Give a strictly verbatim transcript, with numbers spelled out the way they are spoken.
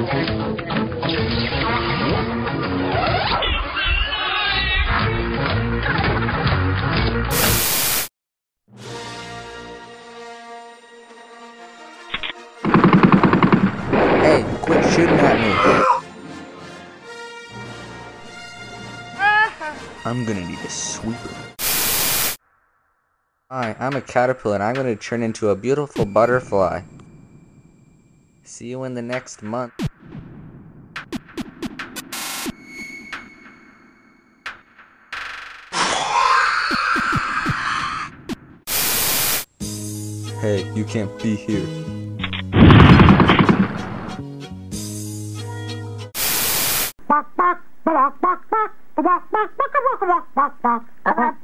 Hey, quit shooting at me. I'm gonna need a sweeper. Hi, I'm a caterpillar and I'm gonna turn into a beautiful butterfly. See you in the next month. Hey, you can't be here. Bok bok bok bok bok bok bok bok bok bok bok bok.